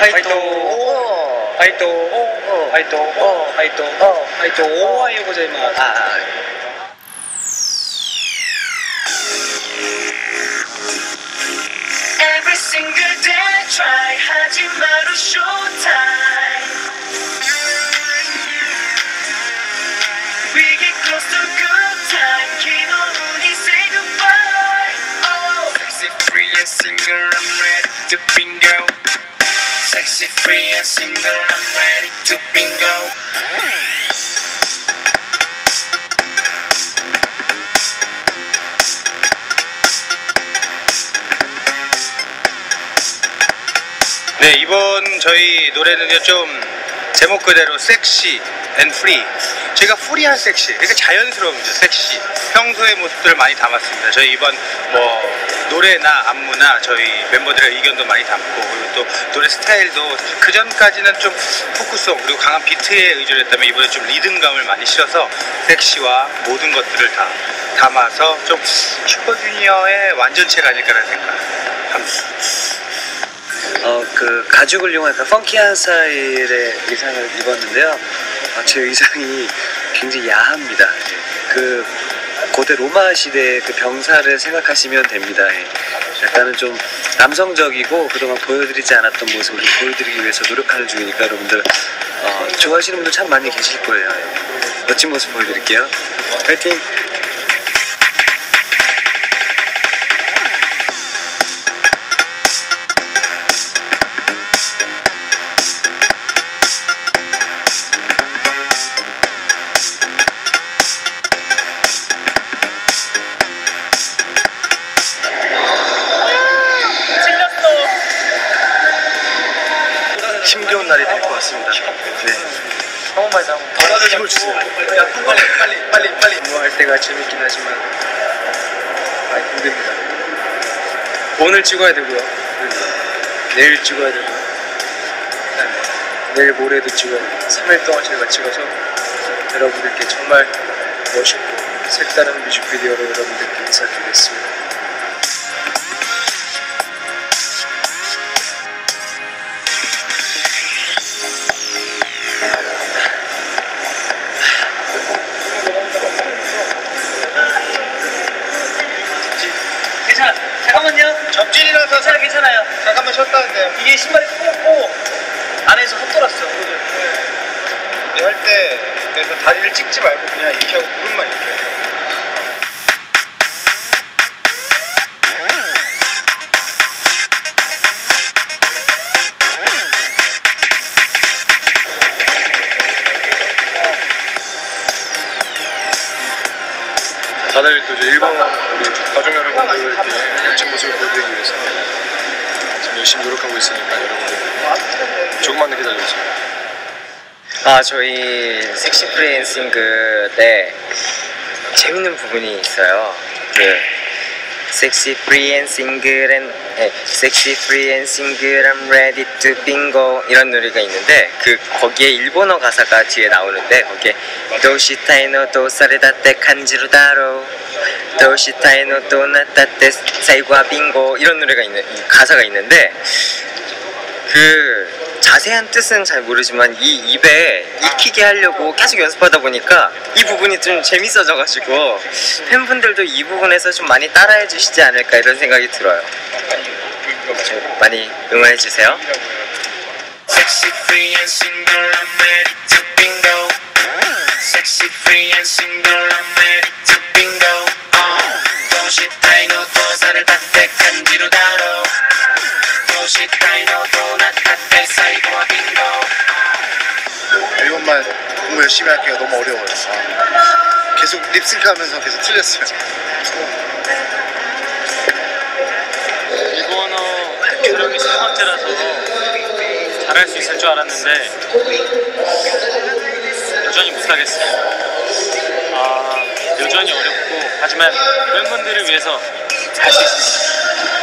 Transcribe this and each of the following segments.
イトはい、おはようございます。 Every single day try 하지 마루 showtime. We get close to good time. 긴 오늘이 say goodbye. Oh, sexy free and single, I'm ready to bingo. Sexy free and single, I'm ready to bingo. 네, 이번 저희 노래는요 좀 제목 그대로 섹시 앤 프리. 저희가 프리한 섹시, 그러니까 자연스러운 거죠. 섹시, 평소의 모습들을 많이 담았습니다. 저희 이번 뭐 노래나 안무나 저희 멤버들의 의견도 많이 담고, 그리고 또 노래 스타일도 그 전까지는 좀 포크송 그리고 강한 비트에 의존을 했다면 이번에 좀 리듬감을 많이 실어서 섹시와 모든 것들을 다 담아서 좀 슈퍼주니어의 완전체가 아닐까라는 생각합니다. 그 가죽을 이용한 펑키한 스타일의 의상을 입었는데요. 제 의상이 굉장히 야합니다. 그 고대 로마 시대의 그 병사를 생각하시면 됩니다. 약간은 좀 남성적이고 그동안 보여드리지 않았던 모습을 보여드리기 위해서 노력하는 중이니까 여러분들 좋아하시는 분들 참 많이 계실 거예요. 멋진 모습 보여드릴게요. 파이팅! 힘겨운 날이 될 것 같습니다. 네. 한번만 힘을 주세요. 빨리 할 때가 재밌긴 하지만 힘듭니다. 오늘 찍어야 되고요. 내일 찍어야 되고, 내일 모레도 찍어야 되고, 3일 동안 저희가 찍어서 여러분들께 정말 멋있고 색다른 뮤직비디오로 여러분들께 인사드리겠습니다. 잠깐만요. 접질이라서 괜찮아요. 잠깐만 쉬었다는데요. 이게 신발이 꽂고 안에서 헛돌았어. 할 때 그래서 다리를 찍지 말고 그냥 이렇게 하고 무릎만 이렇게 해요. 다들 또 이제 일본 우리 가족 여러분들 멋진 모습을 보여드리기 위해서 지금 열심히 노력하고 있으니까 여러분들 조금만 더 기다려주세요. 저희 섹시 프리 앤 싱글 때 재밌는 부분이 있어요. 섹시 프리 앤 싱글 섹시 프리 앤 싱글 I'm ready to bingo 이런 노래가 있는데 거기에 일본어 가사가 뒤에 나오는데 거기에 도시타이노 도사레다테 간지로 다로 도시타이노 도나타테 사이과 빙고 이런 노래가 가사가 있는데 자세한 뜻은 잘 모르지만 이 입에 익히게 하려고 계속 연습하다 보니까 이 부분이 좀 재밌어져가지고 팬분들도 이 부분에서 좀 많이 따라해 주시지 않을까 이런 생각이 들어요. 많이 응원해주세요. Sexy free and single, I'm ready to bingo. Sexy free and single, I'm ready to bingo. 도시타이노 도사를 밭에 간지로 다뤄. 도시타이노 도나타테 사이고와 빙고. 일본말 공부 열심히 할게요. 너무 어려워요. 계속 립싱크하면서 계속 틀렸어요. 일본어 촬영이 세 번째라서 잘할 수 있을 줄 알았는데 여전히 못하겠어요. 여전히 어렵고 하지만 팬분들을 위해서 할 수 있습니다.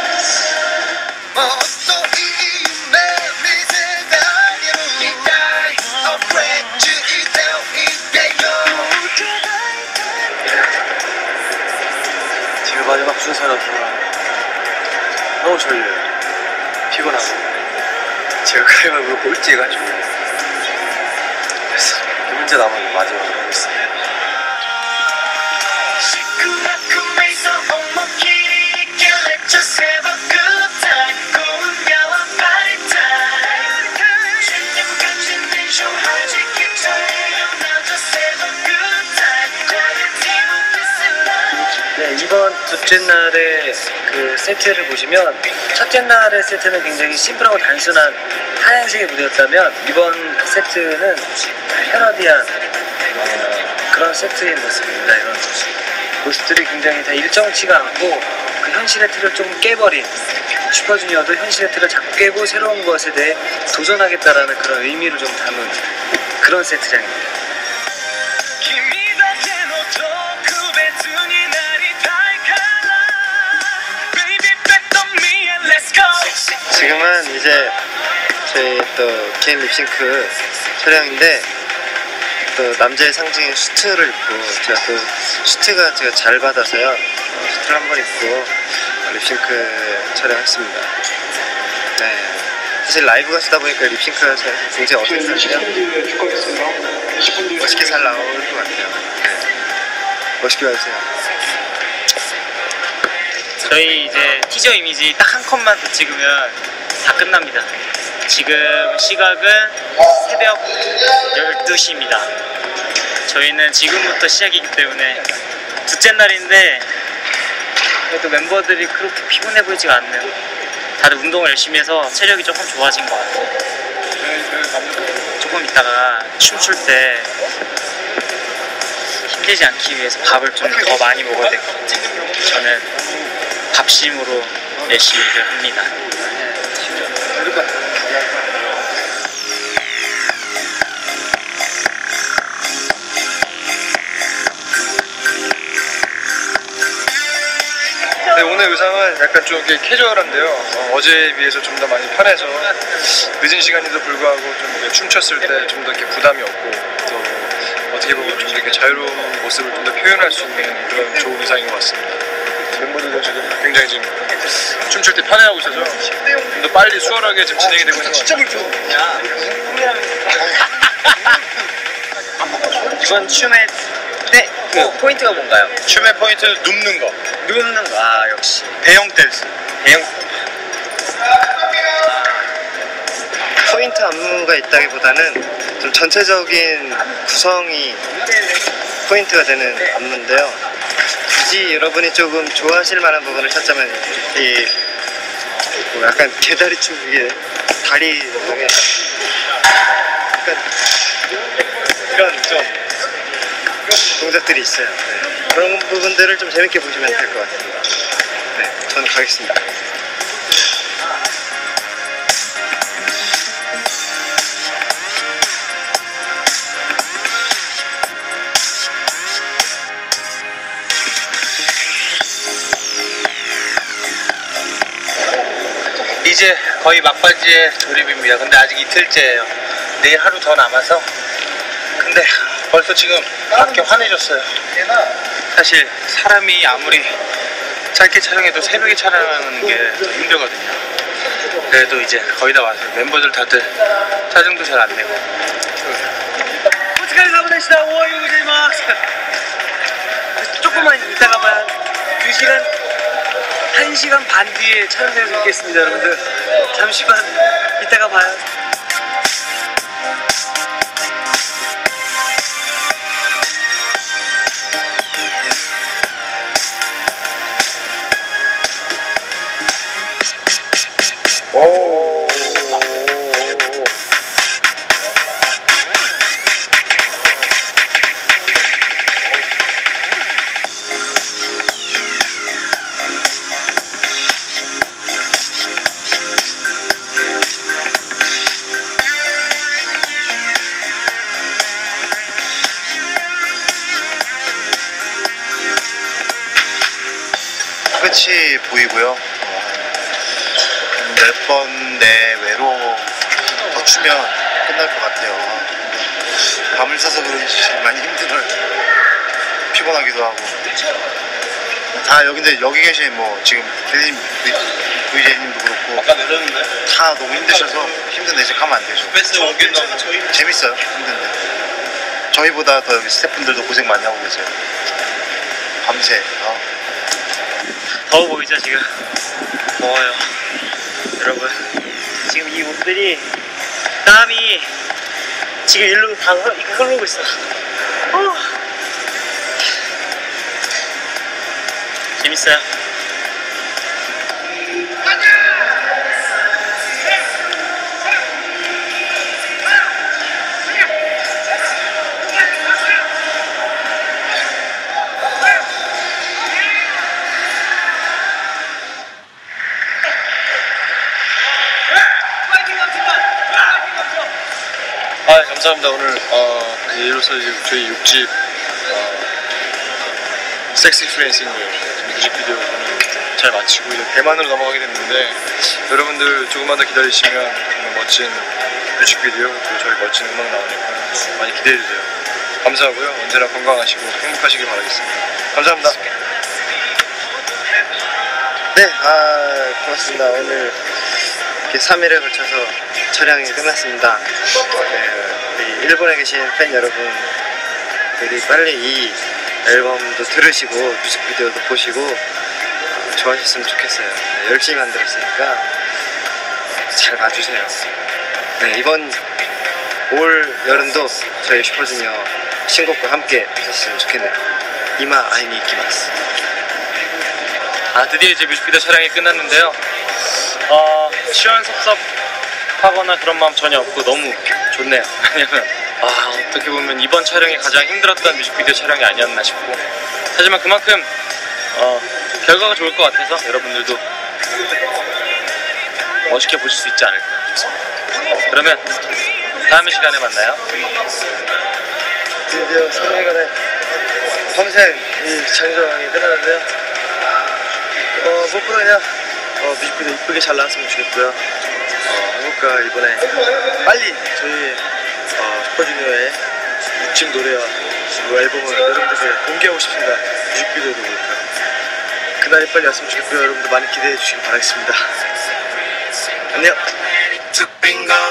지금 마지막 순서라서 너무 졸려요. 피곤하고 제가 가위바위보 꼴찌해가지고 그래서 혼자 남은 마지막으로 하고 있어요. 시끄럽고매서 엉먹끼리 있게 Let's just have a good time 고운야와 party time 생략같이 쇼하지 기차에 Now just have a good time Quarantine 네, 이번 둘째 날의 그 세트를 보시면 첫째 날의 세트는 굉장히 심플하고 단순한 하얀색의 무대였다면 이번 세트는 패러디한 그런 세트의 모습입니다. 이런 모습들이 굉장히 다 일정치가 않고 그 현실의 틀을 조금 깨버린 슈퍼주니어도 현실의 틀을 자꾸 깨고 새로운 것에 대해 도전하겠다라는 그런 의미를 좀 담은 그런 세트장입니다. 지금은 이제 저희 또 개인 립싱크 촬영인데 또 남자의 상징인 수트를 입고 제가 또 수트가 제가 잘 받아서요 수트를 한번 입고 립싱크 촬영했습니다. 네, 사실 라이브가 쓰다 보니까 립싱크가 굉장히 어색한데요 멋있게 잘 나올 것 같아요. 네. 멋있게 봐주세요. 저희 이제 티저 이미지 딱 한 컷만 더 찍으면 다 끝납니다. 지금 시각은 새벽 12시입니다. 저희는 지금부터 시작이기 때문에 둘째 날인데 그래도 멤버들이 그렇게 피곤해 보이지가 않네요. 다들 운동을 열심히 해서 체력이 조금 좋아진 것 같아요. 조금 있다가 춤출 때 힘들지 않기 위해서 밥을 좀 더 많이 먹어야 될 것 같아요. 저는 밥심으로 열심히 일을 합니다. 네, 오늘 의상은 약간 좀 이렇게 캐주얼한데요. 어제에 비해서 좀 더 많이 편해서 늦은 시간에도 불구하고 좀 이렇게 춤췄을 때 좀 더 이렇게 부담이 없고 또 어떻게 보면 좀 이렇게 자유로운 모습을 좀 더 표현할 수 있는 그런 좋은 의상인 것 같습니다. 멤버들도 지금 굉장히 지금 춤출 때 편해하고 있어서 좀 더 빨리 수월하게 지금 진행이 되고 있는 것 같아요. 이번 춤의 그 포인트가 뭔가요? 춤의 포인트는 눕는 거. 눕는 거. 아, 역시 대형 댄스. 대형. 포인트 안무가 있다기보다는 좀 전체적인 구성이 포인트가 되는 안무인데요. 굳이 여러분이 조금 좋아하실 만한 부분을 찾자면 이 뭐 약간 개다리춤, 이게 다리 약간 이런 좀 동작들이 있어요. 네. 그런 부분들을 좀 재밌게 보시면 될 것 같습니다. 네, 저는 가겠습니다. 이제 거의 막바지의 조립입니다. 근데 아직 이틀째예요. 내일 하루 더 남아서. 근데 벌써 지금 밖에 환해졌어요. 사실 사람이 아무리 짧게 촬영해도 새벽에 촬영하는 게 더 힘들거든요. 그래도 이제 거의 다 왔어요. 멤버들 다들 짜증도 잘 안 내고. 조금만 이따가 봐야 2시간, 1시간 반 뒤에 촬영장에서 뵙겠습니다, 여러분들. 잠시만 이따가 봐요. 끝이 보이고요. 몇 번 내외로 더 추면 끝날 것 같아요. 밤을 새서 그런지 많이 힘들어요. 피곤하기도 하고. 다 여기인데 여기 계신 뭐 지금 대리님, VJ님도 그렇고 다 너무 힘드셔서 힘든데 이제 가면 안 되죠. 재밌어요. 힘든데. 저희보다 더 여기 스태프분들도 고생 많이 하고 계세요. 밤새. 더워 보이죠 지금? 더워요 여러분. 지금 이 옷들이 땀이 지금 일로 다 흐르고 있어. 재밌어요. 감사합니다. 오늘 이로써 저희 6집 섹시 프리앤싱글 뮤직비디오는 잘 마치고 이제 대만으로 넘어가게 됐는데 여러분들 조금만 더 기다리시면 정말 멋진 뮤직비디오 또 저희 멋진 음악 나오니까 많이 기대해주세요. 감사하고요. 언제나 건강하시고 행복하시길 바라겠습니다. 감사합니다. 네, 고맙습니다. 오늘 이렇게 3일에 걸쳐서 촬영이 끝났습니다. 우리 일본에 계신 팬 여러분들이 빨리 이 앨범도 들으시고 뮤직비디오도 보시고 좋아하셨으면 좋겠어요. 네, 열심히 만들었으니까 잘 봐주세요. 네, 이번 올 여름도 저희 슈퍼주니어 신곡과 함께 하셨으면 좋겠네요. 이마 아이니 이키마스. 드디어 이제 뮤직비디오 촬영이 끝났는데요. 시원섭섭하거나 그런 마음 전혀 없고 너무 좋네요. 왜냐면 어떻게 보면 이번 촬영이 가장 힘들었던 뮤직비디오 촬영이 아니었나 싶고, 하지만 그만큼 결과가 좋을 것 같아서 여러분들도 멋있게 보실 수 있지 않을까 싶습니다. 그러면 다음 시간에 만나요. 드디어 3일간의 밤샘 이 장정이 끝났는데요. 무엇보다 그냥 뮤직비디오 이쁘게 잘 나왔으면 좋겠고요. 한국과 일본에 빨리 저희 슈퍼주니어의 6집 노래와 그리고 앨범을 여러분들께 공개하고 싶습니다. 뮤직비디오도 그렇고요. 그날이 빨리 왔으면 좋겠고요. 여러분들 많이 기대해 주시길 바라겠습니다. 안녕.